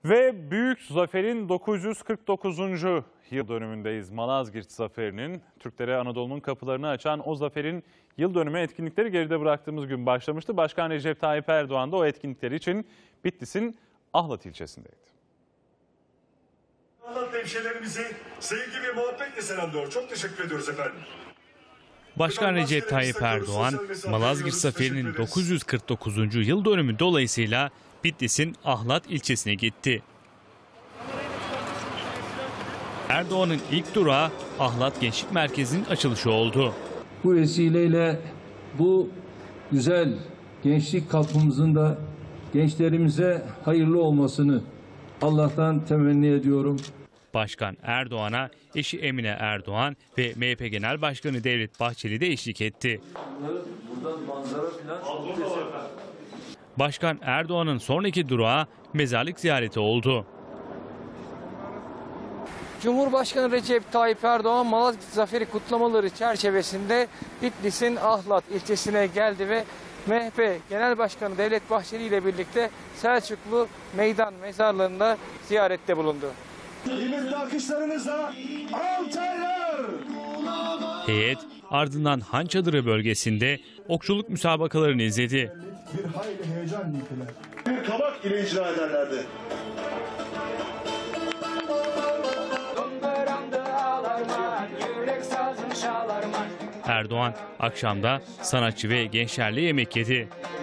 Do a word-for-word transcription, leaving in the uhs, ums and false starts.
Ve büyük zaferin dokuz yüz kırk dokuzuncu yıl dönümündeyiz. Malazgirt Zaferi'nin Türklere Anadolu'nun kapılarını açan o zaferin yıl dönümü etkinlikleri geride bıraktığımız gün başlamıştı. Başkan Recep Tayyip Erdoğan da o etkinlikler için Bitlis'in Ahlat ilçesindeydi. Ahlat hemşehrilerimizi sevgi ve muhabbetle selamlıyor. Çok teşekkür ediyoruz efendim. Başkan Recep Tayyip Erdoğan, Malazgirt Zaferi'nin dokuz yüz kırk dokuzuncu yıl dönümü dolayısıyla Bitlis'in Ahlat ilçesine gitti. Erdoğan'ın ilk durağı Ahlat Gençlik Merkezi'nin açılışı oldu. Bu vesileyle bu güzel gençlik kampımızın da gençlerimize hayırlı olmasını Allah'tan temenni ediyorum. Başkan Erdoğan'a eşi Emine Erdoğan ve M H P Genel Başkanı Devlet Bahçeli de eşlik etti. Başkan Erdoğan'ın sonraki durağı mezarlık ziyareti oldu. Cumhurbaşkanı Recep Tayyip Erdoğan Malazgirt Zaferi kutlamaları çerçevesinde Bitlis'in Ahlat ilçesine geldi ve M H P Genel Başkanı Devlet Bahçeli ile birlikte Selçuklu Meydan Mezarlığı'nda ziyarette bulundu. Kıymetli alkışlarınızla Altaylar! Heyet ardından Han Çadırı bölgesinde okçuluk müsabakalarını izledi. Bir hayli heyecan niteler. Bir kabak ile icra ederlerdi. Erdoğan akşamda sanatçı ve gençlerle yemek yedi.